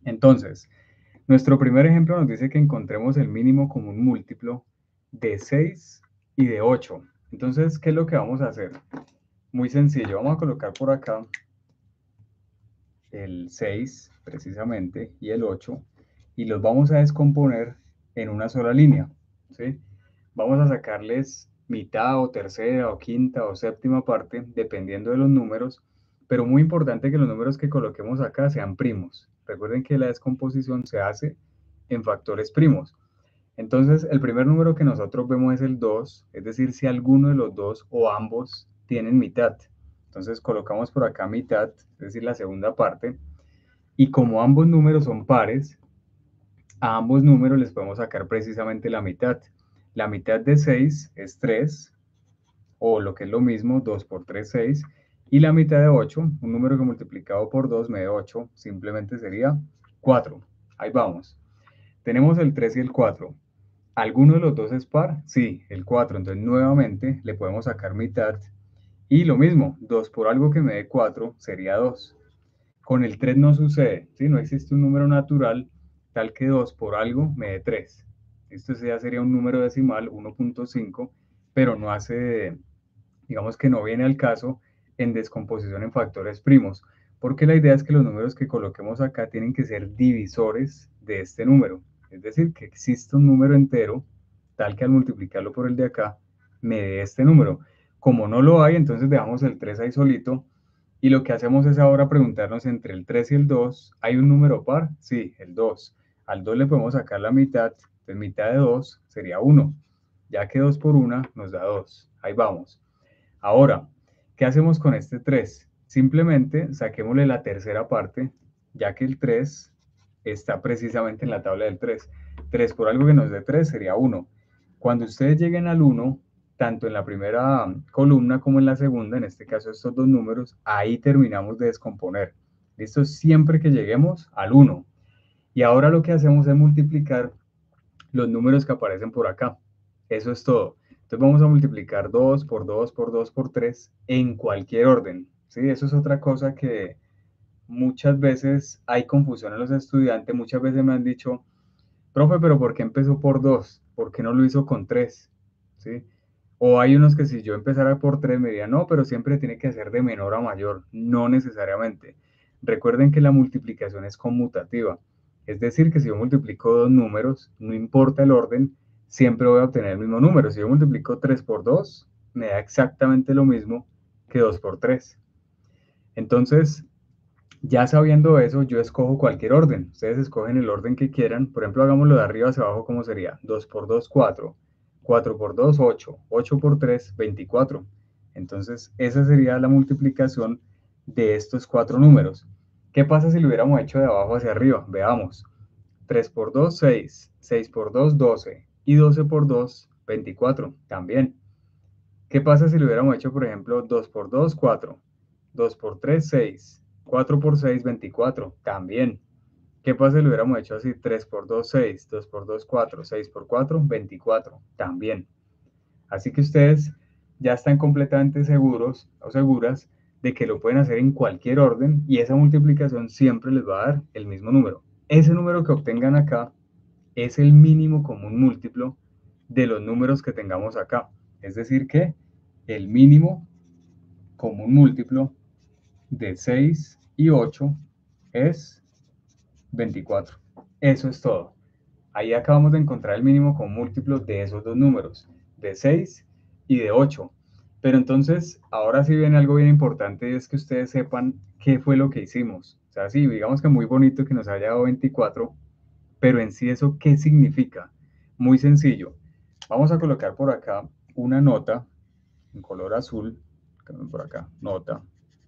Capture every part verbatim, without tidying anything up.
Entonces, nuestro primer ejemplo nos dice que encontremos el mínimo común múltiplo de seis y de ocho. Entonces, ¿qué es lo que vamos a hacer? Muy sencillo, vamos a colocar por acá el seis precisamente y el ocho y los vamos a descomponer en una sola línea, ¿sí? Vamos a sacarles mitad o tercera o quinta o séptima parte dependiendo de los números, pero muy importante que los números que coloquemos acá sean primos. Recuerden que la descomposición se hace en factores primos. Entonces, el primer número que nosotros vemos es el dos, es decir, si alguno de los dos o ambos tienen mitad. Entonces, colocamos por acá mitad, es decir, la segunda parte, y como ambos números son pares, a ambos números les podemos sacar precisamente la mitad. La mitad de seis es tres, o lo que es lo mismo, dos por tres, seis, y la mitad de ocho, un número que multiplicado por dos me da ocho, simplemente sería cuatro. Ahí vamos. Tenemos el tres y el cuatro. ¿Alguno de los dos es par? Sí, el cuatro. Entonces nuevamente le podemos sacar mitad. Y lo mismo, dos por algo que me dé cuatro sería dos. Con el tres no sucede, ¿sí? No existe un número natural tal que dos por algo me dé tres. Esto ya sería un número decimal, uno punto cinco, pero no hace, digamos que no viene al caso en descomposición en factores primos, porque la idea es que los números que coloquemos acá tienen que ser divisores de este número. Es decir, que existe un número entero tal que al multiplicarlo por el de acá me dé este número. Como no lo hay, entonces dejamos el tres ahí solito y lo que hacemos es ahora preguntarnos entre el tres y el dos, ¿hay un número par? Sí, el dos. Al dos le podemos sacar la mitad, entonces mitad de dos sería uno. Ya que dos por uno nos da dos. Ahí vamos. Ahora, ¿qué hacemos con este tres? Simplemente saquémosle la tercera parte, ya que el tres está precisamente en la tabla del tres. tres por algo que nos dé tres sería uno. Cuando ustedes lleguen al uno, tanto en la primera columna como en la segunda, en este caso estos dos números, ahí terminamos de descomponer. ¿Listo? Siempre que lleguemos al uno. Y ahora lo que hacemos es multiplicar los números que aparecen por acá. Eso es todo. Entonces vamos a multiplicar dos por dos por dos por tres en cualquier orden. ¿Sí? Eso es otra cosa que muchas veces hay confusión en los estudiantes. Muchas veces me han dicho, profe, pero ¿por qué empezó por dos? ¿Por qué no lo hizo con tres? ¿Sí? O hay unos que si yo empezara por tres me dirían, no, pero siempre tiene que ser de menor a mayor. No necesariamente. Recuerden que la multiplicación es conmutativa. Es decir, que si yo multiplico dos números, no importa el orden, siempre voy a obtener el mismo número. Si yo multiplico tres por dos, me da exactamente lo mismo que dos por tres. Entonces, ya sabiendo eso, yo escojo cualquier orden. Ustedes escogen el orden que quieran. Por ejemplo, hagámoslo de arriba hacia abajo, ¿cómo sería? dos por dos, cuatro. cuatro por dos, ocho. ocho por tres, veinticuatro. Entonces, esa sería la multiplicación de estos cuatro números. ¿Qué pasa si lo hubiéramos hecho de abajo hacia arriba? Veamos. tres por dos, seis. seis por dos, doce. Y doce por dos, veinticuatro. También. ¿Qué pasa si lo hubiéramos hecho, por ejemplo, dos por dos, cuatro? dos por tres, seis. cuatro por seis, veinticuatro. También. ¿Qué pasa si lo hubiéramos hecho así? tres por dos, seis. dos por dos, cuatro. seis por cuatro, veinticuatro. También. Así que ustedes ya están completamente seguros o seguras de que lo pueden hacer en cualquier orden y esa multiplicación siempre les va a dar el mismo número. Ese número que obtengan acá es el mínimo común múltiplo de los números que tengamos acá. Es decir que el mínimo común múltiplo de seis y ocho es veinticuatro. Eso es todo. Ahí acabamos de encontrar el mínimo común múltiplo de esos dos números, de seis y de ocho. Pero entonces, ahora sí viene algo bien importante y es que ustedes sepan qué fue lo que hicimos. O sea, sí, digamos que muy bonito que nos haya dado veinticuatro, pero en sí eso, ¿qué significa? Muy sencillo. Vamos a colocar por acá una nota en color azul, por acá, nota,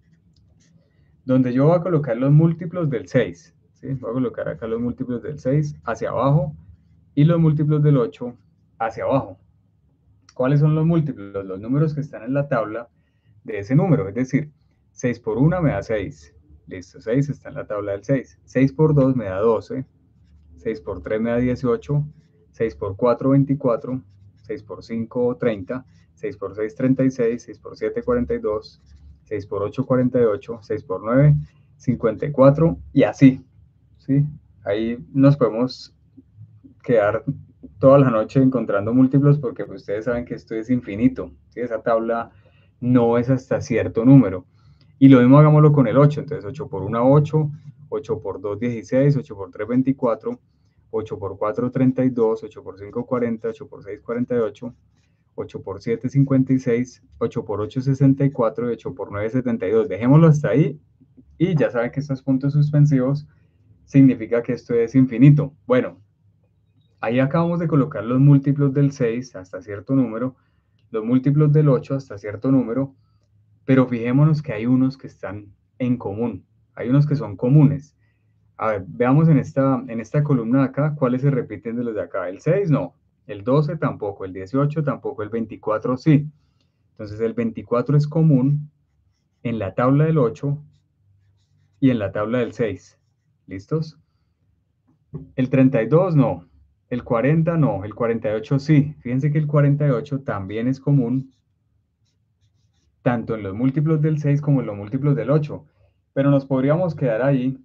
donde yo voy a colocar los múltiplos del seis. ¿Sí? Voy a colocar acá los múltiplos del seis hacia abajo y los múltiplos del ocho hacia abajo. ¿Cuáles son los múltiplos? Los números que están en la tabla de ese número. Es decir, seis por uno me da seis. Listo, seis está en la tabla del seis. seis por dos me da doce. seis por tres me da dieciocho. seis por cuatro, veinticuatro. seis por cinco, treinta. seis por seis, treinta y seis. seis por siete, cuarenta y dos. seis por ocho, cuarenta y ocho. seis por nueve, cincuenta y cuatro. Y así. ¿Sí? ahí nos podemos quedar toda la noche encontrando múltiplos porque pues, ustedes saben que esto es infinito, ¿sí? Esa tabla no es hasta cierto número. Y lo mismo hagámoslo con el ocho, entonces ocho por uno, ocho, ocho por dos, dieciséis, ocho por tres, veinticuatro, ocho por cuatro, treinta y dos, ocho por cinco, cuarenta, ocho por seis, cuarenta y ocho, ocho por siete, cincuenta y seis, ocho por ocho, sesenta y cuatro y ocho por nueve, setenta y dos. Dejémoslo hasta ahí y ya saben que estos puntos suspensivos significa que esto es infinito. Bueno, ahí acabamos de colocar los múltiplos del seis hasta cierto número, los múltiplos del ocho hasta cierto número, pero fijémonos que hay unos que están en común, hay unos que son comunes. A ver, veamos en esta, en esta columna de acá, ¿cuáles se repiten de los de acá? El seis no, el doce tampoco, el dieciocho tampoco, el veinticuatro sí. Entonces el veinticuatro es común en la tabla del ocho y en la tabla del seis. ¿Listos? El treinta y dos no, el cuarenta no, el cuarenta y ocho sí. Fíjense que el cuarenta y ocho también es común tanto en los múltiplos del seis como en los múltiplos del ocho. Pero nos podríamos quedar ahí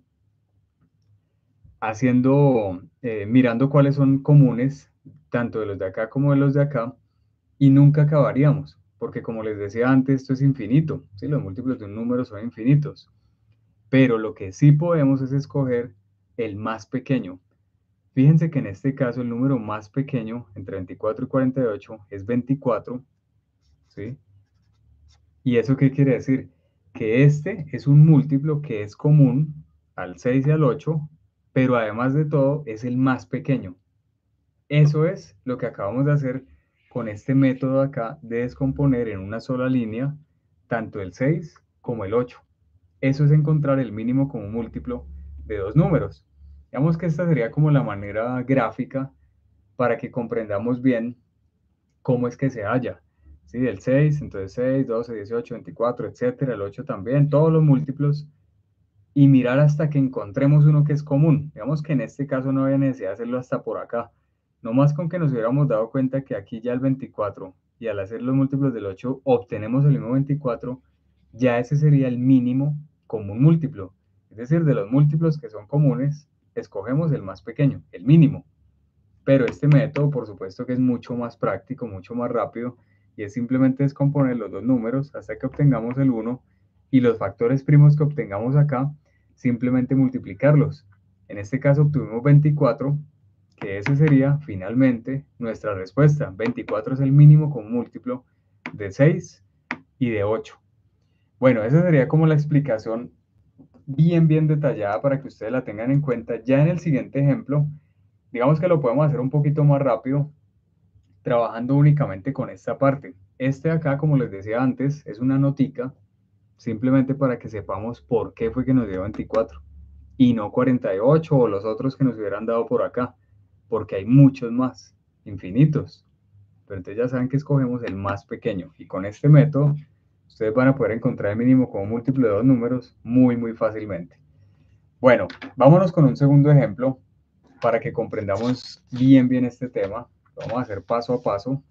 haciendo, eh, mirando cuáles son comunes, tanto de los de acá como de los de acá, y nunca acabaríamos, porque como les decía antes, esto es infinito, ¿sí? Los múltiplos de un número son infinitos. Pero lo que sí podemos es escoger el más pequeño. Fíjense que en este caso el número más pequeño entre veinticuatro y cuarenta y ocho es veinticuatro, ¿sí? ¿Y eso qué quiere decir? Que este es un múltiplo que es común al seis y al ocho, pero además de todo es el más pequeño. Eso es lo que acabamos de hacer con este método acá de descomponer en una sola línea tanto el seis como el ocho. Eso es encontrar el mínimo común múltiplo de dos números. Digamos que esta sería como la manera gráfica para que comprendamos bien cómo es que se halla. ¿Sí? El seis, entonces seis, doce, dieciocho, veinticuatro, etcétera, el ocho también, todos los múltiplos, y mirar hasta que encontremos uno que es común. Digamos que en este caso no había necesidad de hacerlo hasta por acá. No más con que nos hubiéramos dado cuenta que aquí ya el veinticuatro, y al hacer los múltiplos del ocho obtenemos el mismo veinticuatro, ya ese sería el mínimo común múltiplo. Es decir, de los múltiplos que son comunes, escogemos el más pequeño, el mínimo. Pero este método, por supuesto que es mucho más práctico, mucho más rápido, y es simplemente descomponer los dos números hasta que obtengamos el uno, y los factores primos que obtengamos acá, simplemente multiplicarlos. En este caso obtuvimos veinticuatro, que ese sería finalmente nuestra respuesta. veinticuatro es el mínimo común múltiplo de seis y de ocho. Bueno, esa sería como la explicación bien, bien detallada para que ustedes la tengan en cuenta. Ya en el siguiente ejemplo, digamos que lo podemos hacer un poquito más rápido, trabajando únicamente con esta parte. Este de acá, como les decía antes, es una notica, simplemente para que sepamos por qué fue que nos dio veinticuatro y no cuarenta y ocho o los otros que nos hubieran dado por acá, porque hay muchos más, infinitos. Pero entonces ya saben que escogemos el más pequeño, y con este método ustedes van a poder encontrar el mínimo como múltiplo de dos números muy, muy fácilmente. Bueno, vámonos con un segundo ejemplo para que comprendamos bien, bien este tema. Lo vamos a hacer paso a paso.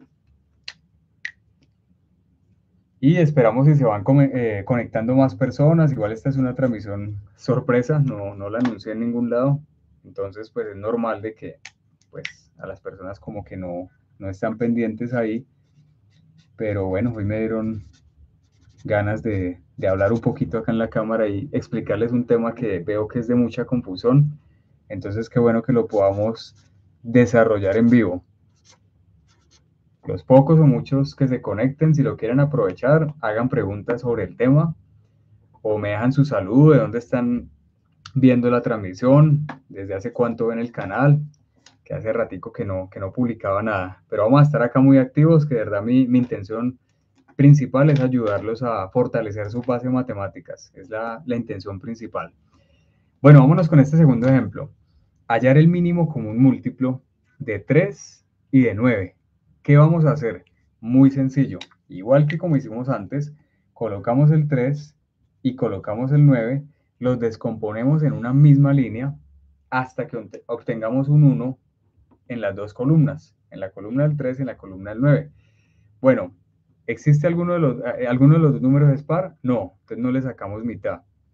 Y esperamos que se van eh, conectando más personas. Igual esta es una transmisión sorpresa, no, no la anuncié en ningún lado. Entonces, pues es normal de que pues, a las personas como que no, no están pendientes ahí. Pero bueno, hoy me dieron ganas de, de hablar un poquito acá en la cámara y explicarles un tema que veo que es de mucha confusión. Entonces, qué bueno que lo podamos desarrollar en vivo. Los pocos o muchos que se conecten, si lo quieren aprovechar, hagan preguntas sobre el tema o me dejan su saludo, de dónde están viendo la transmisión, desde hace cuánto ven el canal, que hace ratico que no, que no publicaba nada. Pero vamos a estar acá muy activos, que de verdad mi, mi intención principal es ayudarlos a fortalecer su base de matemáticas. Es la, la intención principal. Bueno, vámonos con este segundo ejemplo. Hallar el mínimo común múltiplo de tres y de nueve. ¿Qué vamos a hacer? Muy sencillo. Igual que como hicimos antes, colocamos el tres y colocamos el nueve, los descomponemos en una misma línea hasta que obtengamos un uno en las dos columnas, en la columna del tres y en la columna del nueve. Bueno, ¿existe alguno de los, eh, alguno de los dos números es par? No, entonces no le sacamos mitad.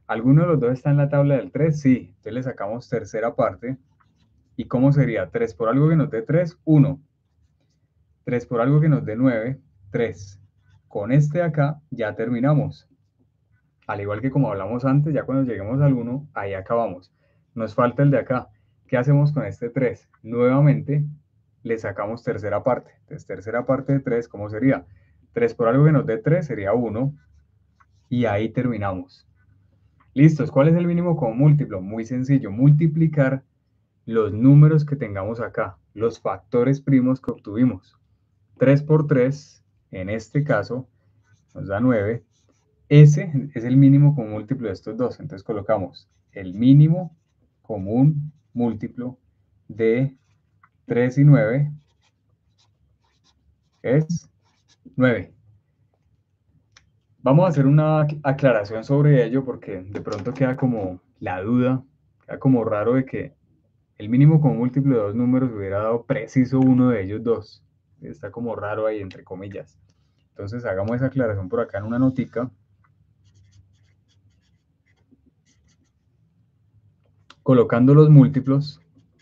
¿Alguno de los dos está en la tabla del tres? Sí. Entonces le sacamos tercera parte. ¿Y cómo sería? tres por algo que nos dé tres, uno. tres por algo que nos dé nueve, tres. Con este de acá ya terminamos. Al igual que como hablamos antes, ya cuando lleguemos al uno, ahí acabamos. Nos falta el de acá. ¿Qué hacemos con este tres? Nuevamente le sacamos tercera parte. Entonces, tercera parte de tres, ¿cómo sería? tres por algo que nos dé tres sería uno. Y ahí terminamos. Listos. ¿Cuál es el mínimo común múltiplo? Muy sencillo. Multiplicar los números que tengamos acá, los factores primos que obtuvimos. tres por tres, en este caso, nos da nueve. Ese es el mínimo común múltiplo de estos dos. Entonces colocamos el mínimo común múltiplo de tres y nueve es nueve. Vamos a hacer una aclaración sobre ello porque de pronto queda como la duda, queda como raro de que el mínimo común múltiplo de dos números hubiera dado preciso uno de ellos dos. Está como raro ahí, entre comillas. Entonces hagamos esa aclaración por acá en una notica. Colocando los múltiplos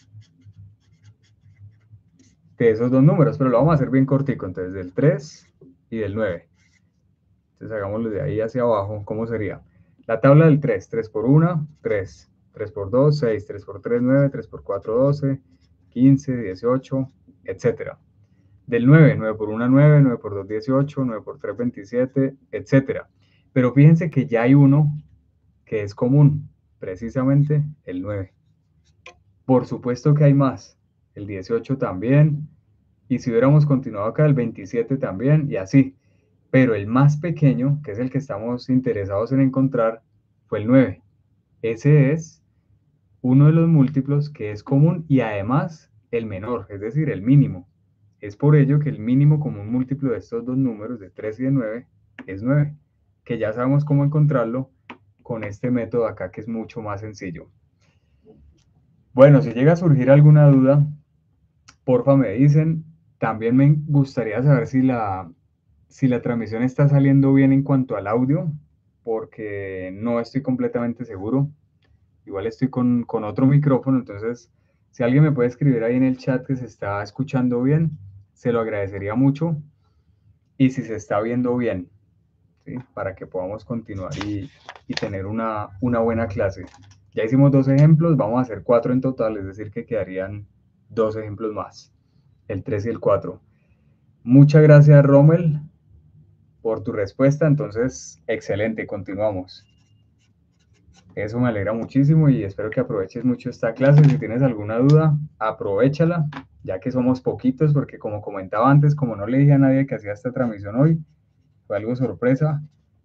de esos dos números, pero lo vamos a hacer bien cortico, entonces del tres y del nueve. Entonces hagámoslo de ahí hacia abajo. ¿Cómo sería? La tabla del tres, tres por uno, tres, tres por dos, seis, tres por tres, nueve, tres por cuatro, doce, quince, dieciocho, etcétera. Del nueve, nueve por uno, nueve, nueve por dos, dieciocho, nueve por tres, veintisiete, etcétera. Pero fíjense que ya hay uno que es común, precisamente el nueve. Por supuesto que hay más, el dieciocho también, y si hubiéramos continuado acá, el veintisiete también, y así. Pero el más pequeño, que es el que estamos interesados en encontrar, fue el nueve. Ese es uno de los múltiplos que es común y además el menor, es decir, el mínimo. Es por ello que el mínimo común múltiplo de estos dos números, de tres y de nueve, es nueve, que ya sabemos cómo encontrarlo con este método acá que es mucho más sencillo. Bueno, si llega a surgir alguna duda, porfa me dicen. También me gustaría saber si la, si la transmisión está saliendo bien en cuanto al audio, porque no estoy completamente seguro. Igual estoy con, con otro micrófono, entonces si alguien me puede escribir ahí en el chat que se está escuchando bien, se lo agradecería mucho. Y si se está viendo bien, ¿sí? Para que podamos continuar y, y tener una, una buena clase. Ya hicimos dos ejemplos, vamos a hacer cuatro en total, es decir que quedarían dos ejemplos más, el tres y el cuatro. Muchas gracias, Rommel, por tu respuesta. Entonces, excelente, continuamos. Eso me alegra muchísimo y espero que aproveches mucho esta clase. Si tienes alguna duda, aprovéchala, ya que somos poquitos, porque como comentaba antes, como no le dije a nadie que hacía esta transmisión hoy, fue algo sorpresa,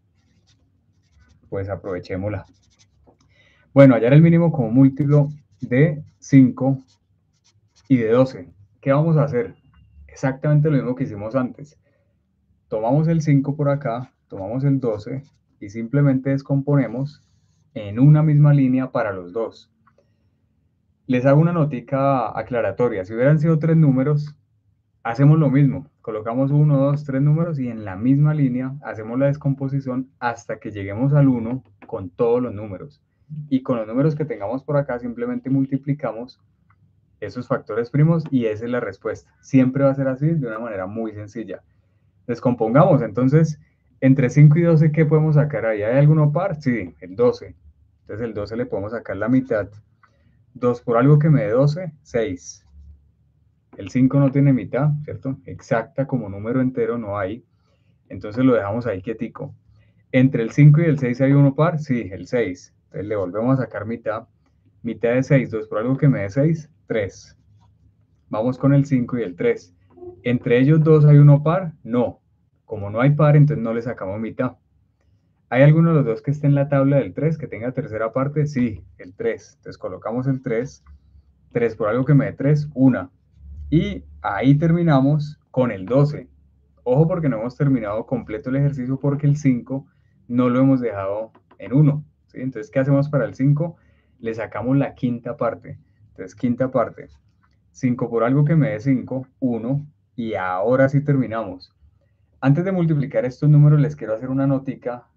pues aprovechémosla. Bueno, hallar el mínimo como múltiplo de cinco y de doce. ¿Qué vamos a hacer? Exactamente lo mismo que hicimos antes. Tomamos el cinco por acá, tomamos el doce y simplemente descomponemos en una misma línea para los dos. Les hago una notica aclaratoria. Si hubieran sido tres números, hacemos lo mismo. Colocamos uno, dos, tres números y en la misma línea hacemos la descomposición hasta que lleguemos al uno con todos los números. Y con los números que tengamos por acá simplemente multiplicamos esos factores primos y esa es la respuesta. Siempre va a ser así de una manera muy sencilla. Descompongamos, entonces, entre cinco y doce, ¿qué podemos sacar ahí? ¿Hay alguno par? Sí, el doce. Entonces el doce le podemos sacar la mitad. dos por algo que me dé doce, seis. El cinco no tiene mitad, ¿cierto? Exacta como número entero no hay. Entonces lo dejamos ahí quietico. Entre el cinco y el seis hay uno par, sí, el seis. Entonces le volvemos a sacar mitad. Mitad de seis, dos por algo que me dé seis, tres. Vamos con el cinco y el tres. ¿Entre ellos dos hay uno par? No. Como no hay par, entonces no le sacamos mitad. ¿Hay alguno de los dos que esté en la tabla del tres, que tenga tercera parte? Sí, el tres. Entonces colocamos el tres. tres por algo que me dé tres, una. Y ahí terminamos con el doce. Ojo porque no hemos terminado completo el ejercicio porque el cinco no lo hemos dejado en uno. ¿Sí? Entonces, ¿qué hacemos para el cinco? Le sacamos la quinta parte. Entonces, quinta parte. cinco por algo que me dé cinco, uno. Y ahora sí terminamos. Antes de multiplicar estos números, les quiero hacer una notica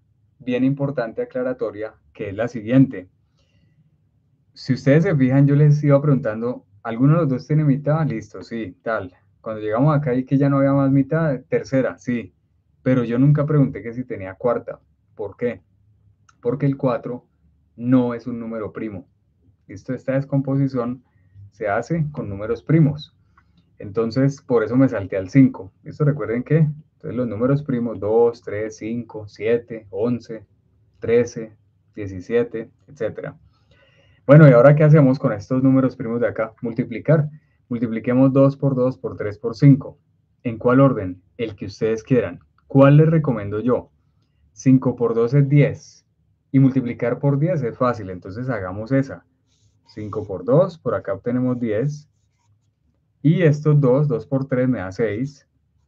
bien importante aclaratoria, que es la siguiente. Si ustedes se fijan, yo les iba preguntando, ¿alguno de los dos tiene mitad? Listo, sí, tal. Cuando llegamos acá y que ya no había más mitad, tercera, sí. Pero yo nunca pregunté que si tenía cuarta. ¿Por qué? Porque el cuatro no es un número primo. ¿Listo? Esta descomposición se hace con números primos. Entonces, por eso me salté al cinco. ¿Listo? Recuerden que entonces los números primos dos, tres, cinco, siete, once, trece, diecisiete, etcétera. Bueno, ¿y ahora qué hacemos con estos números primos de acá? Multiplicar. Multipliquemos dos por dos por tres por cinco. ¿En cuál orden? El que ustedes quieran. ¿Cuál les recomiendo yo? cinco por dos es diez. Y multiplicar por diez es fácil, entonces hagamos esa. cinco por dos, por acá obtenemos diez. Y estos dos, dos por tres me da seis.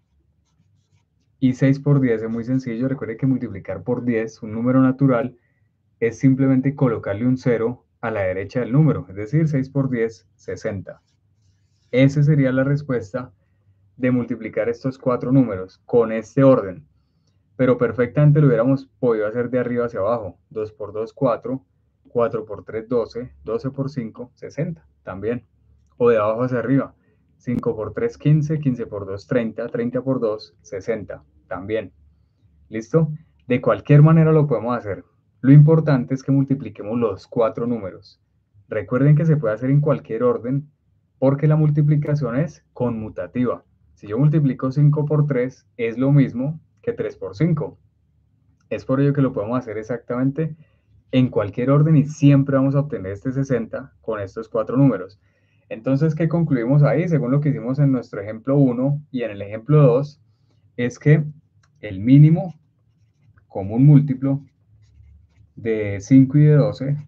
Y seis por diez es muy sencillo. Recuerde que multiplicar por diez, un número natural, es simplemente colocarle un cero a la derecha del número. Es decir, seis por diez, sesenta. Esa sería la respuesta de multiplicar estos cuatro números con este orden. Pero perfectamente lo hubiéramos podido hacer de arriba hacia abajo. dos por dos, cuatro. cuatro por tres, doce. doce por cinco, sesenta. También. O de abajo hacia arriba. cinco por tres, quince. quince por dos, treinta. treinta por dos, sesenta. También. ¿Listo? De cualquier manera lo podemos hacer. Lo importante es que multipliquemos los cuatro números. Recuerden que se puede hacer en cualquier orden porque la multiplicación es conmutativa. Si yo multiplico cinco por tres, es lo mismo que tres por cinco. Es por ello que lo podemos hacer exactamente en cualquier orden y siempre vamos a obtener este sesenta con estos cuatro números. Entonces, ¿qué concluimos ahí? Según lo que hicimos en nuestro ejemplo uno y en el ejemplo dos, es que el mínimo común múltiplo de cinco y de doce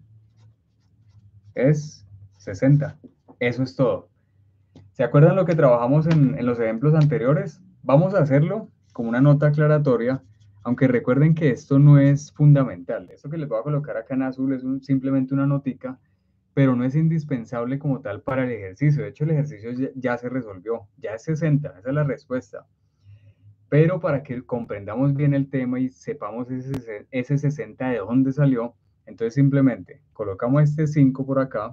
es sesenta. Eso es todo. ¿Se acuerdan lo que trabajamos en, en los ejemplos anteriores? Vamos a hacerlo como una nota aclaratoria, aunque recuerden que esto no es fundamental. Esto que les voy a colocar acá en azul es un, simplemente una notica, pero no es indispensable como tal para el ejercicio. De hecho, el ejercicio ya, ya se resolvió, ya es sesenta, esa es la respuesta. Pero para que comprendamos bien el tema y sepamos ese, ese sesenta de dónde salió, entonces simplemente colocamos este cinco por acá,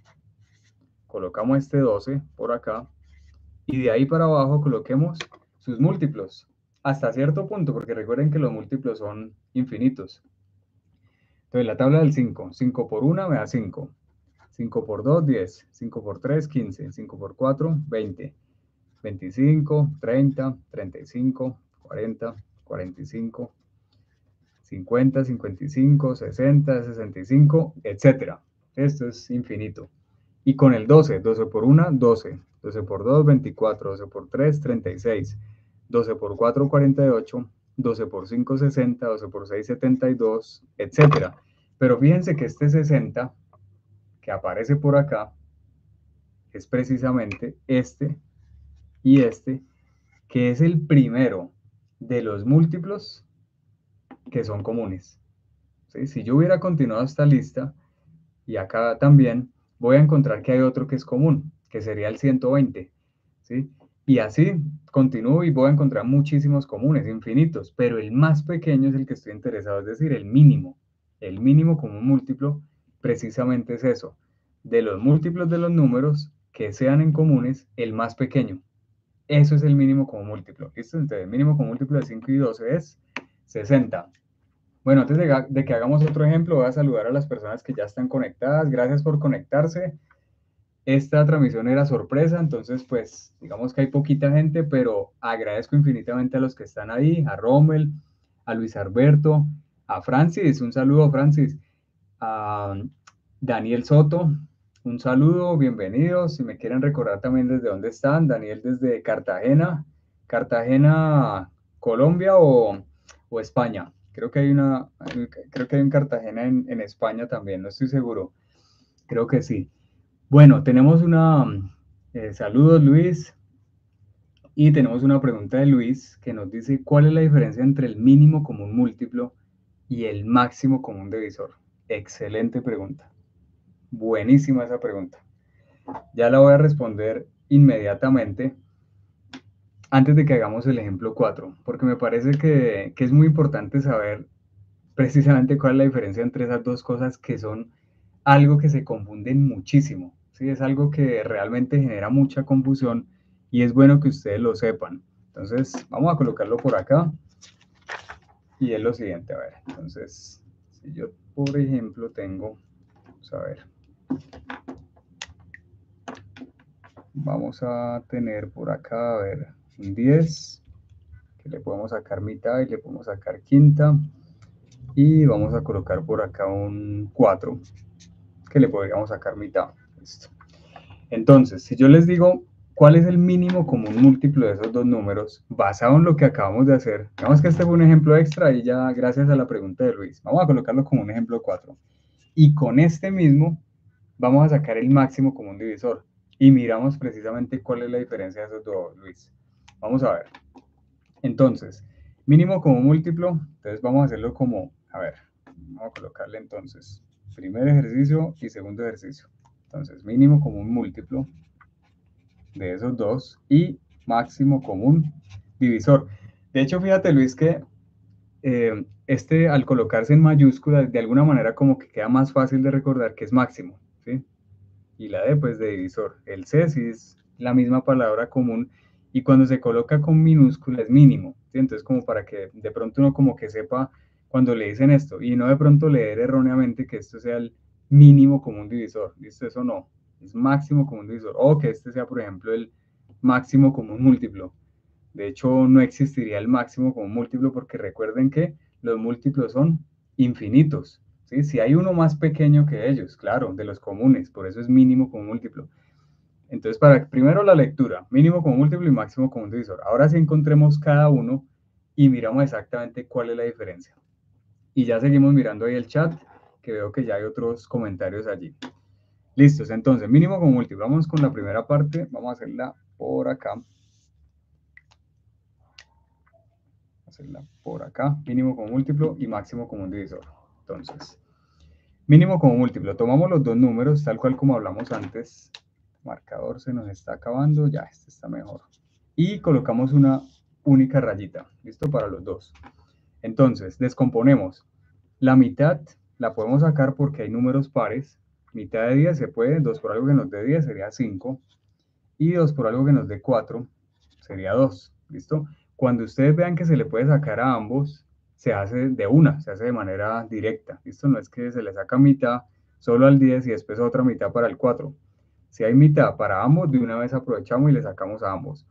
colocamos este doce por acá, y de ahí para abajo coloquemos sus múltiplos, hasta cierto punto, porque recuerden que los múltiplos son infinitos. Entonces la tabla del cinco, cinco por uno me da cinco, cinco por dos, diez, cinco por tres, quince, cinco por cuatro, veinte, veinticinco, treinta, treinta y cinco, cuarenta, cuarenta y cinco, cincuenta, cincuenta y cinco, sesenta, sesenta y cinco, etcétera. Esto es infinito. Y con el doce, doce por uno, doce, doce por dos, veinticuatro, doce por tres, treinta y seis, doce por cuatro, cuarenta y ocho, doce por cinco, sesenta, doce por seis, setenta y dos, etcétera. Pero fíjense que este sesenta que aparece por acá es precisamente este y este, que es el primero de los múltiplos que son comunes. ¿Sí? Si yo hubiera continuado esta lista, y acá también, voy a encontrar que hay otro que es común, que sería el ciento veinte. ¿Sí? Y así continúo y voy a encontrar muchísimos comunes, infinitos, pero el más pequeño es el que estoy interesado, es decir, el mínimo. El mínimo común múltiplo precisamente es eso. De los múltiplos de los números que sean en comunes, el más pequeño. Eso es el mínimo común múltiplo. ¿Listo? Entonces, el mínimo común múltiplo de cinco y doce es sesenta. Bueno, antes de, de que hagamos otro ejemplo, voy a saludar a las personas que ya están conectadas. Gracias por conectarse. Esta transmisión era sorpresa, entonces pues digamos que hay poquita gente, pero agradezco infinitamente a los que están ahí, a Rommel, a Luis Alberto, a Francis, un saludo Francis, a Daniel Soto, un saludo, bienvenidos. Si me quieren recordar también desde dónde están, Daniel desde Cartagena, Cartagena, Colombia o, o España. Creo que hay una, creo que hay un Cartagena en, en España también, no estoy seguro. Creo que sí. Bueno, tenemos una, eh, saludos Luis, y tenemos una pregunta de Luis que nos dice, ¿cuál es la diferencia entre el mínimo común múltiplo y el máximo común divisor? Excelente pregunta. Buenísima esa pregunta. Ya la voy a responder inmediatamente antes de que hagamos el ejemplo cuatro, porque me parece que, que es muy importante saber precisamente cuál es la diferencia entre esas dos cosas que son algo que se confunden muchísimo, ¿sí? Es algo que realmente genera mucha confusión y es bueno que ustedes lo sepan. Entonces, vamos a colocarlo por acá y es lo siguiente, a ver, entonces, si yo, por ejemplo, tengo, vamos a ver, vamos a tener por acá, a ver, un diez, que le podemos sacar mitad y le podemos sacar quinta, y vamos a colocar por acá un cuatro, que le podríamos sacar mitad. Listo. Entonces, si yo les digo cuál es el mínimo común múltiplo de esos dos números, basado en lo que acabamos de hacer, digamos que este fue un ejemplo extra y ya gracias a la pregunta de Luis, vamos a colocarlo como un ejemplo cuatro. Y con este mismo vamos a sacar el máximo común divisor y miramos precisamente cuál es la diferencia de esos dos, Luis. Vamos a ver. Entonces, mínimo común múltiplo, entonces vamos a hacerlo como, a ver, vamos a colocarle entonces primer ejercicio y segundo ejercicio. Entonces, mínimo común múltiplo de esos dos y máximo común divisor. De hecho, fíjate, Luis, que eh, este al colocarse en mayúsculas, de alguna manera como que queda más fácil de recordar que es máximo, ¿sí? Y la D, pues, de divisor. El C sí es la misma palabra común y cuando se coloca con minúscula es mínimo, ¿sí? Entonces, como para que de pronto uno como que sepa cuando le dicen esto y no de pronto leer erróneamente que esto sea el mínimo común divisor, ¿listo? Eso no, es máximo común divisor, o que este sea, por ejemplo, el máximo común múltiplo. De hecho, no existiría el máximo común múltiplo porque recuerden que los múltiplos son infinitos, ¿sí? Si hay uno más pequeño que ellos, claro, de los comunes, por eso es mínimo común múltiplo. Entonces, para primero la lectura, mínimo común múltiplo y máximo común divisor. Ahora sí encontremos cada uno y miramos exactamente cuál es la diferencia. Y ya seguimos mirando ahí el chat, que veo que ya hay otros comentarios allí. Listos, entonces, mínimo común múltiplo. Vamos con la primera parte, vamos a hacerla por acá. Hacerla por acá, mínimo común múltiplo y máximo común divisor. Entonces, mínimo común múltiplo, tomamos los dos números tal cual como hablamos antes. El marcador se nos está acabando, ya este está mejor. Y colocamos una única rayita, listo para los dos. Entonces, descomponemos. La mitad la podemos sacar porque hay números pares. Mitad de diez se puede, dos por algo que nos dé diez sería cinco. Y dos por algo que nos dé cuatro sería dos, ¿listo? Cuando ustedes vean que se le puede sacar a ambos, se hace de una, se hace de manera directa, ¿listo? No es que se le saca mitad solo al diez y después otra mitad para el cuatro. Si hay mitad para ambos, de una vez aprovechamos y le sacamos a ambos.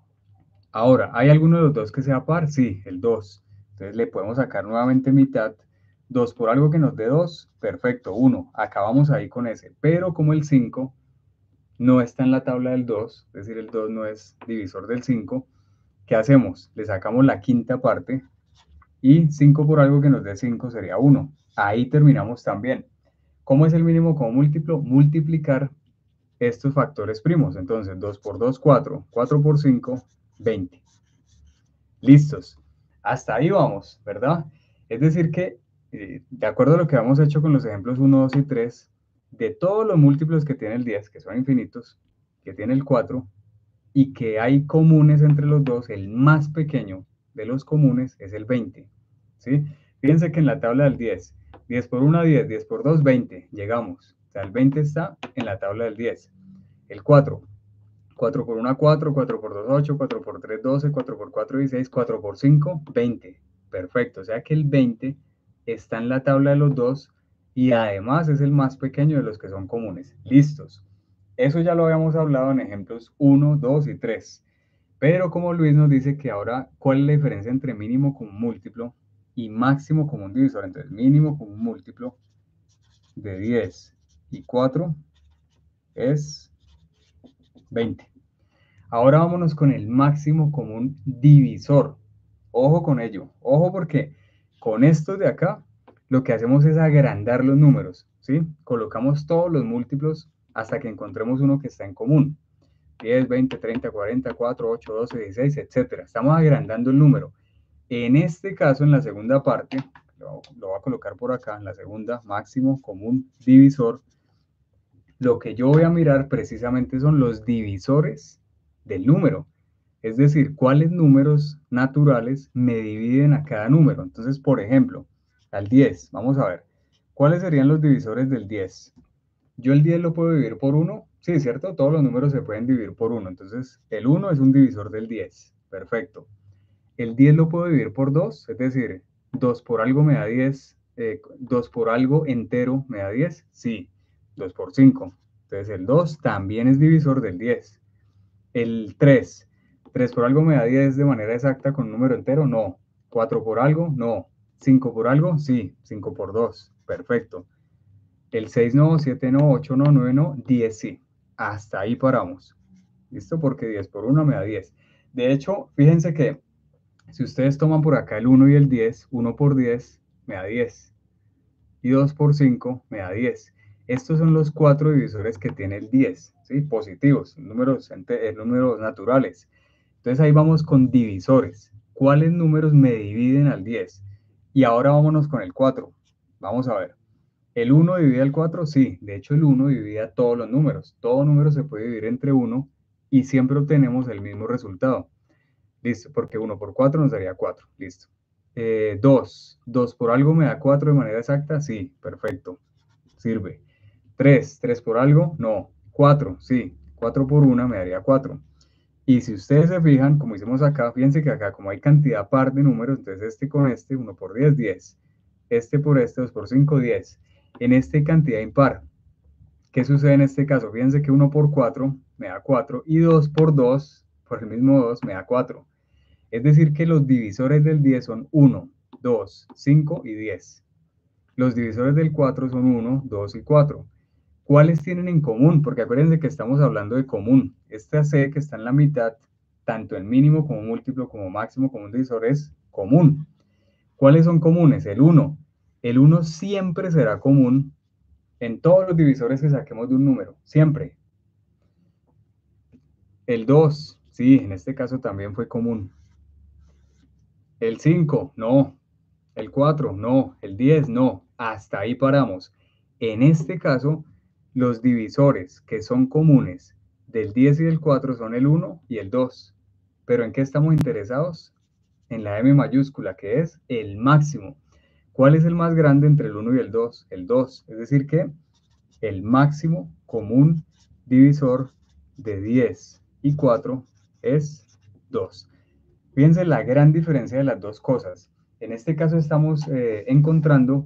Ahora, ¿hay alguno de los dos que sea par? Sí, el dos. Entonces le podemos sacar nuevamente mitad. dos por algo que nos dé dos, perfecto, uno. Acabamos ahí con ese. Pero como el cinco no está en la tabla del dos, es decir, el dos no es divisor del cinco, ¿qué hacemos? Le sacamos la quinta parte y cinco por algo que nos dé cinco sería uno. Ahí terminamos también. ¿Cómo es el mínimo como múltiplo? Multiplicar estos factores primos. Entonces, dos por dos, cuatro. cuatro por cinco, veinte. Listos. Hasta ahí vamos, ¿verdad? Es decir que, eh, de acuerdo a lo que hemos hecho con los ejemplos uno, dos y tres, de todos los múltiplos que tiene el diez, que son infinitos, que tiene el cuatro, y que hay comunes entre los dos, el más pequeño de los comunes es el veinte, ¿sí? Fíjense que en la tabla del diez, diez por uno, diez, diez por dos, veinte, llegamos. O sea, el veinte está en la tabla del diez. El cuatro, cuatro por uno, cuatro, cuatro por dos, ocho, cuatro por tres, doce, cuatro por cuatro, dieciséis, cuatro por cinco, veinte. Perfecto, o sea que el veinte está en la tabla de los dos y además es el más pequeño de los que son comunes. Listos. Eso ya lo habíamos hablado en ejemplos uno, dos y tres. Pero como Luis nos dice que ahora, ¿cuál es la diferencia entre mínimo común múltiplo y máximo común divisor? Entonces, mínimo común múltiplo de diez y cuatro es veinte. Ahora vámonos con el máximo común divisor. Ojo con ello. Ojo porque con estos de acá, lo que hacemos es agrandar los números, ¿sí? Colocamos todos los múltiplos hasta que encontremos uno que está en común. diez, veinte, treinta, cuarenta, cuatro, ocho, doce, dieciséis, etcétera. Estamos agrandando el número. En este caso, en la segunda parte, lo, lo voy a colocar por acá, en la segunda, máximo común divisor, lo que yo voy a mirar precisamente son los divisores del número. Es decir, cuáles números naturales me dividen a cada número. Entonces, por ejemplo, al diez. Vamos a ver. ¿Cuáles serían los divisores del diez? Yo el diez lo puedo dividir por uno. Sí, ¿cierto? Todos los números se pueden dividir por uno. Entonces, el uno es un divisor del diez. Perfecto. El diez lo puedo dividir por dos, es decir, dos por algo me da diez. Eh, dos por algo entero me da diez. Sí, dos por cinco. Entonces, el dos también es divisor del diez. El tres. tres por algo me da diez de manera exacta con un número entero. No. cuatro por algo. No. cinco por algo. Sí. cinco por dos. Perfecto. El seis no, siete no, ocho no, nueve no, diez sí. Hasta ahí paramos. ¿Listo? Porque diez por uno me da diez. De hecho, fíjense que si ustedes toman por acá el uno y el diez, uno por diez me da diez. Y dos por cinco me da diez. Estos son los cuatro divisores que tiene el diez, ¿sí? Positivos, números, números naturales. Entonces ahí vamos con divisores. ¿Cuáles números me dividen al diez? Y ahora vámonos con el cuatro. Vamos a ver. ¿El uno divide al cuatro? Sí, de hecho el uno divide a todos los números. Todo número se puede dividir entre uno y siempre obtenemos el mismo resultado. Listo, porque uno por cuatro nos daría cuatro. Listo. Eh, dos. dos por algo me da cuatro de manera exacta. Sí, perfecto. Sirve. tres. tres por algo. No. cuatro. Sí. cuatro por uno me daría cuatro. Y si ustedes se fijan, como hicimos acá, fíjense que acá como hay cantidad par de números, entonces este con este, uno por diez, diez. Este por este, dos por cinco, diez. En este cantidad impar. ¿Qué sucede en este caso? Fíjense que uno por cuatro me da cuatro y dos por dos, por el mismo dos, me da cuatro. Es decir, que los divisores del diez son uno, dos, cinco y diez. Los divisores del cuatro son uno, dos y cuatro. ¿Cuáles tienen en común? Porque acuérdense que estamos hablando de común. Esta C que está en la mitad, tanto en mínimo como múltiplo, como máximo, como un divisor es común. ¿Cuáles son comunes? El uno. El uno siempre será común en todos los divisores que saquemos de un número, siempre. El dos, sí, en este caso también fue común. El cinco, no. El cuatro, no. El diez, no. Hasta ahí paramos. En este caso, los divisores que son comunes del diez y del cuatro son el uno y el dos. ¿Pero en qué estamos interesados? En la M mayúscula, que es el máximo. ¿Cuál es el más grande entre el uno y el dos? El dos. Es decir que el máximo común divisor de diez y cuatro es dos. Fíjense la gran diferencia de las dos cosas. En este caso estamos eh, encontrando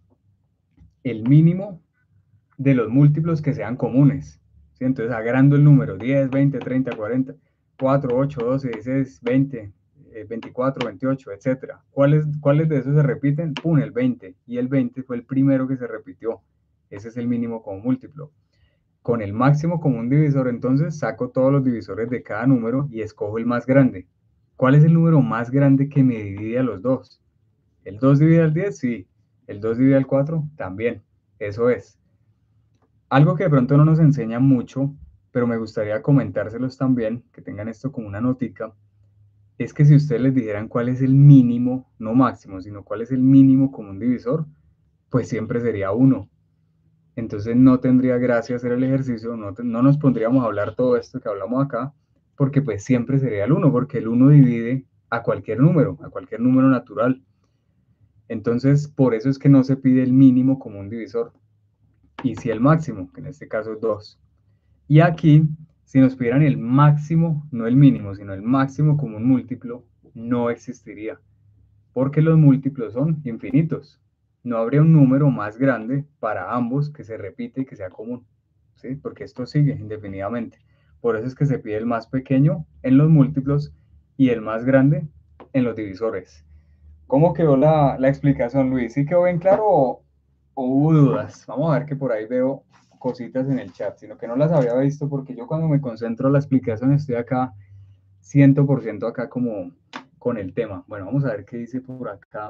el mínimo de los múltiplos que sean comunes. ¿Sí? Entonces, agrando el número diez, veinte, treinta, cuarenta, cuatro, ocho, doce, dieciséis, veinte, eh, veinticuatro, veintiocho, etcétera. ¿Cuáles, ¿Cuáles de esos se repiten? Pum, el veinte. Y el veinte fue el primero que se repitió. Ese es el mínimo como múltiplo. Con el máximo común divisor, entonces, saco todos los divisores de cada número y escojo el más grande. ¿Cuál es el número más grande que me divide a los dos? ¿El dos divide al diez? Sí. ¿El dos divide al cuatro? También. Eso es. Algo que de pronto no nos enseñan mucho, pero me gustaría comentárselos también, que tengan esto como una notica, es que si ustedes les dijeran cuál es el mínimo, no máximo, sino cuál es el mínimo común divisor, pues siempre sería uno. Entonces no tendría gracia hacer el ejercicio, no, no nos pondríamos a hablar todo esto que hablamos acá, porque pues siempre sería el uno, porque el uno divide a cualquier número, a cualquier número natural. Entonces, por eso es que no se pide el mínimo común divisor, y si el máximo, que en este caso es dos. Y aquí, si nos pidieran el máximo, no el mínimo, sino el máximo común múltiplo, no existiría, porque los múltiplos son infinitos. No habría un número más grande para ambos que se repite y que sea común, ¿sí? Porque esto sigue indefinidamente. Por eso es que se pide el más pequeño en los múltiplos y el más grande en los divisores. ¿Cómo quedó la, la explicación, Luis? ¿Sí quedó bien claro o, o hubo dudas? Vamos a ver que por ahí veo cositas en el chat, sino que no las había visto porque yo cuando me concentro en la explicación estoy acá cien por ciento acá como con el tema. Bueno, vamos a ver qué dice por acá.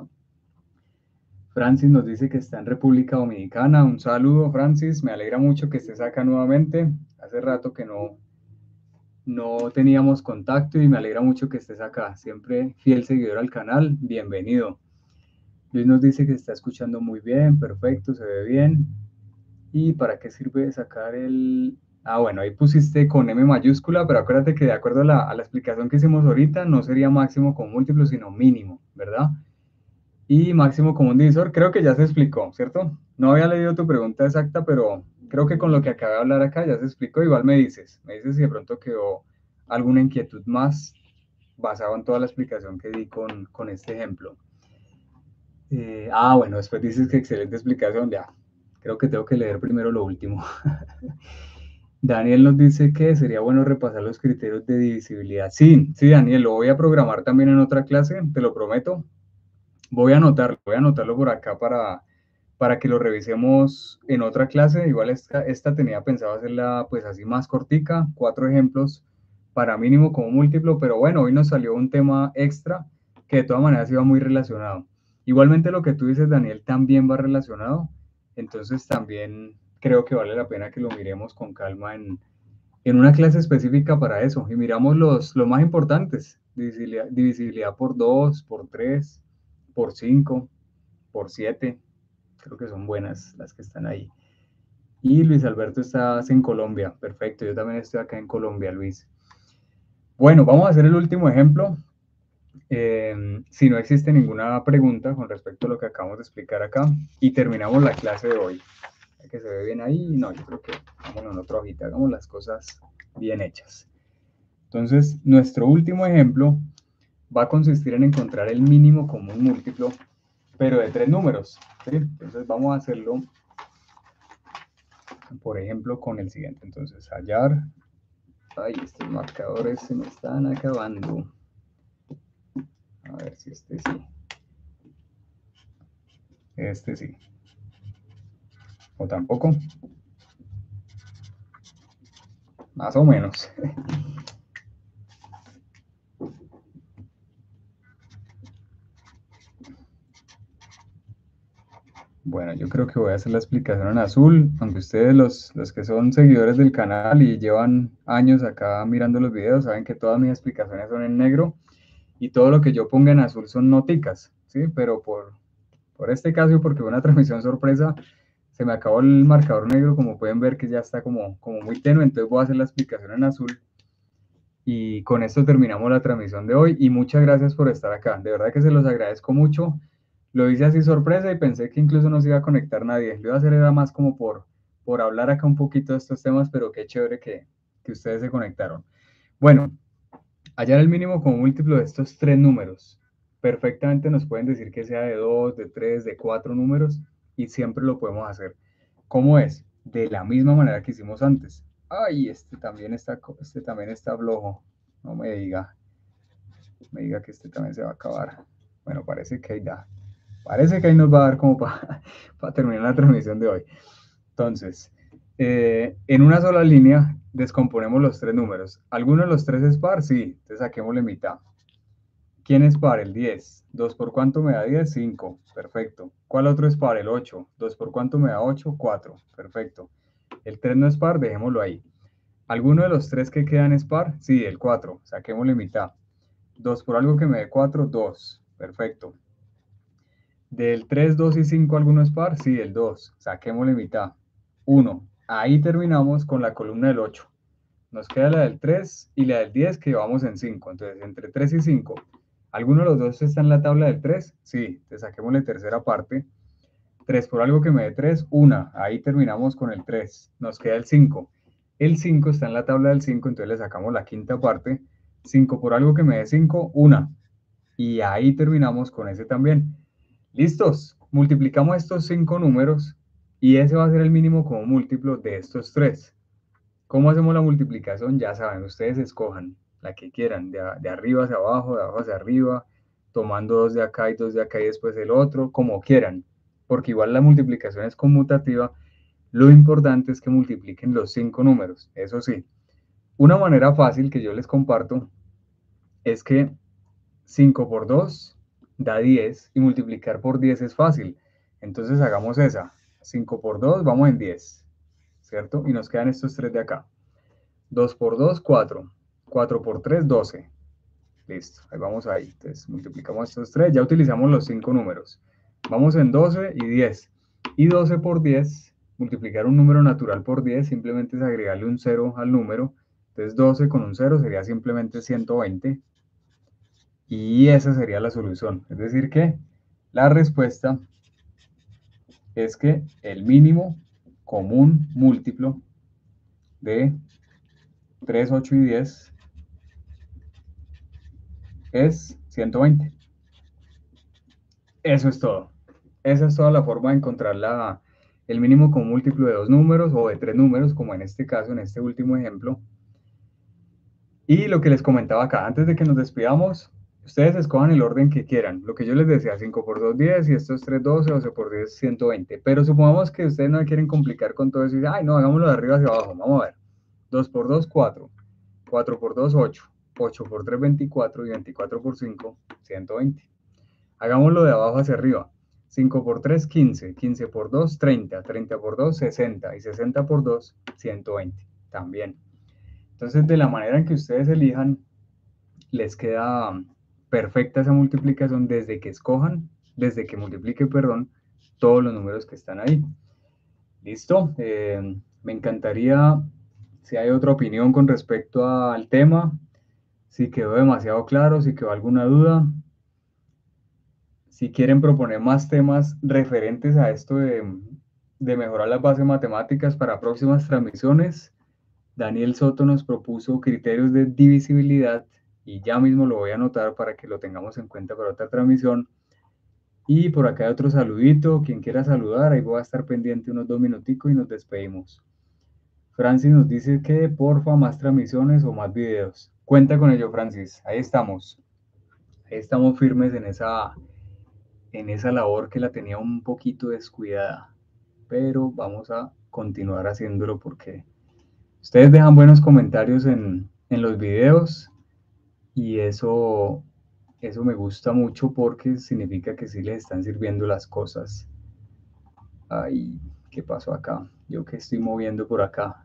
Francis nos dice que está en República Dominicana. Un saludo, Francis. Me alegra mucho que estés acá nuevamente. Hace rato que no, no teníamos contacto y me alegra mucho que estés acá. Siempre fiel seguidor al canal. Bienvenido. Luis nos dice que está escuchando muy bien. Perfecto, se ve bien. ¿Y para qué sirve sacar el...? Ah, bueno, ahí pusiste con M mayúscula, pero acuérdate que de acuerdo a la, a la explicación que hicimos ahorita, no sería máximo con múltiplo, sino mínimo, ¿verdad? Y máximo común divisor, creo que ya se explicó, ¿cierto? No había leído tu pregunta exacta, pero creo que con lo que acabé de hablar acá ya se explicó. Igual me dices, me dices si de pronto quedó alguna inquietud más basado en toda la explicación que di con, con este ejemplo. Eh, ah, bueno, después dices que excelente explicación, ya. Creo que tengo que leer primero lo último. Daniel nos dice que sería bueno repasar los criterios de divisibilidad. Sí, sí, Daniel, lo voy a programar también en otra clase, te lo prometo. Voy a anotarlo, voy a anotarlo por acá para, para que lo revisemos en otra clase. Igual esta, esta tenía pensado hacerla pues así más cortica, cuatro ejemplos para mínimo como múltiplo, pero bueno, hoy nos salió un tema extra que de todas maneras iba muy relacionado. Igualmente lo que tú dices, Daniel, también va relacionado, entonces también creo que vale la pena que lo miremos con calma en, en una clase específica para eso y miramos los, los más importantes, divisibilidad, divisibilidad por dos, por tres, por cinco, por siete, creo que son buenas las que están ahí. Y Luis Alberto estás en Colombia, perfecto, yo también estoy acá en Colombia, Luis. Bueno, vamos a hacer el último ejemplo. Eh, si no existe ninguna pregunta con respecto a lo que acabamos de explicar acá, y terminamos la clase de hoy. Que se ve bien ahí, no, yo creo que vámonos en otra hojita, hagamos las cosas bien hechas. Entonces, nuestro último ejemplo va a consistir en encontrar el mínimo común múltiplo, pero de tres números, ¿sí? Entonces vamos a hacerlo, por ejemplo, con el siguiente. Entonces, hallar, ay, estos marcadores se me están acabando. A ver si este sí. Este sí. O tampoco. Más o menos. Bueno, yo creo que voy a hacer la explicación en azul, aunque ustedes los, los que son seguidores del canal y llevan años acá mirando los videos, saben que todas mis explicaciones son en negro y todo lo que yo ponga en azul son noticas, ¿sí? Pero por, por este caso, porque fue una transmisión sorpresa, se me acabó el marcador negro, como pueden ver que ya está como, como muy tenue, entonces voy a hacer la explicación en azul. Y con esto terminamos la transmisión de hoy y muchas gracias por estar acá. De verdad que se los agradezco mucho. Lo hice así sorpresa y pensé que incluso no se iba a conectar nadie. Lo iba a hacer era más como por, por hablar acá un poquito de estos temas, pero qué chévere que, que ustedes se conectaron. Bueno, hallar el mínimo como múltiplo de estos tres números. Perfectamente nos pueden decir que sea de dos, de tres, de cuatro números y siempre lo podemos hacer. ¿Cómo es? De la misma manera que hicimos antes. Ay, este también está, este también está flojo. No me diga, me diga que este también se va a acabar. Bueno, parece que ahí da. Parece que ahí nos va a dar como para pa terminar la transmisión de hoy. Entonces, eh, en una sola línea descomponemos los tres números. ¿Alguno de los tres es par? Sí, entonces saquémosle mitad. ¿Quién es par? El diez. ¿dos por cuánto me da diez? cinco. Perfecto. ¿Cuál otro es par? El ocho. ¿dos por cuánto me da ocho? cuatro. Perfecto. El tres no es par, dejémoslo ahí. ¿Alguno de los tres que quedan es par? Sí, el cuatro. Saquémosle mitad. dos por algo que me dé cuatro, dos. Perfecto. Del tres, dos y cinco, ¿alguno es par? Sí, el dos. Saquémosle mitad. uno. Ahí terminamos con la columna del ocho. Nos queda la del tres y la del diez que llevamos en cinco. Entonces, entre tres y cinco, ¿alguno de los dos está en la tabla del tres? Sí, te saquemos la tercera parte. tres por algo que me dé tres, uno. Ahí terminamos con el tres. Nos queda el cinco. El cinco está en la tabla del cinco, entonces le sacamos la quinta parte. cinco por algo que me dé cinco, uno. Y ahí terminamos con ese también. ¿Listos? Multiplicamos estos cinco números y ese va a ser el mínimo como múltiplo de estos tres. ¿Cómo hacemos la multiplicación? Ya saben, ustedes escojan la que quieran, de, de arriba hacia abajo, de abajo hacia arriba, tomando dos de acá y dos de acá y después el otro, como quieran, porque igual la multiplicación es conmutativa. Lo importante es que multipliquen los cinco números, eso sí. Una manera fácil que yo les comparto es que cinco por dos da diez y multiplicar por diez es fácil. Entonces hagamos esa. cinco por dos, vamos en diez, ¿cierto? Y nos quedan estos tres de acá. dos por dos, cuatro. cuatro por tres, doce. Listo, ahí vamos ahí. Entonces multiplicamos estos tres, ya utilizamos los cinco números. Vamos en doce y diez. Y doce por diez, multiplicar un número natural por diez, simplemente es agregarle un cero al número. Entonces doce con un cero sería simplemente ciento veinte. Y esa sería la solución. Es decir que La respuesta es que el mínimo común múltiplo de tres, ocho y diez es ciento veinte. Eso es todo. Esa es toda la forma de encontrar la, el mínimo común múltiplo de dos números o de tres números, como en este caso, en este último ejemplo. Y lo que les comentaba acá, antes de que nos despidamos, ustedes escojan el orden que quieran. Lo que yo les decía, cinco por dos, diez, y esto es tres, doce, doce por diez, ciento veinte. Pero supongamos que ustedes no quieren complicar con todo eso y dicen, ay, no, hagámoslo de arriba hacia abajo. Vamos a ver. dos por dos, cuatro. cuatro por dos, ocho. ocho por tres, veinticuatro. Y veinticuatro por cinco, ciento veinte. Hagámoslo de abajo hacia arriba. cinco por tres, quince. quince por dos, treinta. treinta por dos, sesenta. Y sesenta por dos, ciento veinte. También. Entonces, de la manera en que ustedes elijan, les queda perfecta esa multiplicación desde que escojan, desde que multiplique, perdón, todos los números que están ahí. ¿Listo? Eh, me encantaría, si hay otra opinión con respecto al tema, si quedó demasiado claro, si quedó alguna duda, si quieren proponer más temas referentes a esto de, de mejorar las bases matemáticas para próximas transmisiones, Daniel Soto nos propuso criterios de divisibilidad y ya mismo lo voy a anotar para que lo tengamos en cuenta para otra transmisión. Y por acá hay otro saludito, quien quiera saludar, ahí voy a estar pendiente unos dos minuticos y nos despedimos. Francis nos dice que porfa más transmisiones o más videos. Cuenta con ello, Francis, ahí estamos. Ahí estamos firmes en esa, en esa labor que la tenía un poquito descuidada, pero vamos a continuar haciéndolo porque ustedes dejan buenos comentarios en, en los videos y eso, eso me gusta mucho porque significa que sí les están sirviendo las cosas. Ay, ¿qué pasó acá? Yo que estoy moviendo por acá.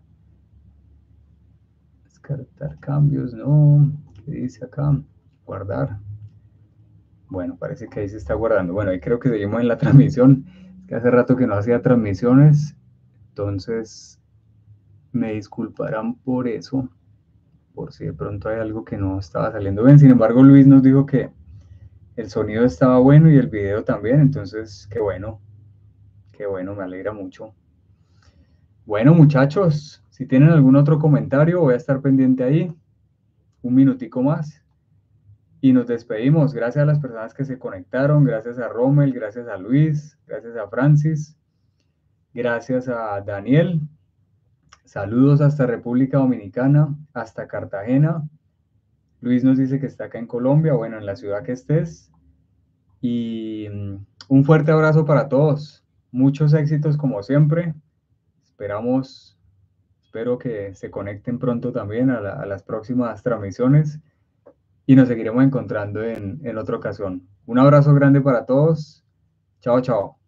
Descartar cambios, no. ¿Qué dice acá? Guardar. Bueno, parece que ahí se está guardando. Bueno, ahí creo que seguimos en la transmisión. Es que hace rato que no hacía transmisiones. Entonces, me disculparán por eso. Por si de pronto hay algo que no estaba saliendo bien. Sin embargo, Luis nos dijo que el sonido estaba bueno y el video también. Entonces, qué bueno. Qué bueno, me alegra mucho. Bueno, muchachos, si tienen algún otro comentario, voy a estar pendiente ahí. Un minutico más. Y nos despedimos. Gracias a las personas que se conectaron. Gracias a Rommel, gracias a Luis, gracias a Francis, gracias a Daniel. Saludos hasta República Dominicana, hasta Cartagena. Luis nos dice que está acá en Colombia, bueno, en la ciudad que estés. Y un fuerte abrazo para todos. Muchos éxitos como siempre. Esperamos, espero que se conecten pronto también a, la, a las próximas transmisiones. Y nos seguiremos encontrando en, en otra ocasión. Un abrazo grande para todos. Chao, chao.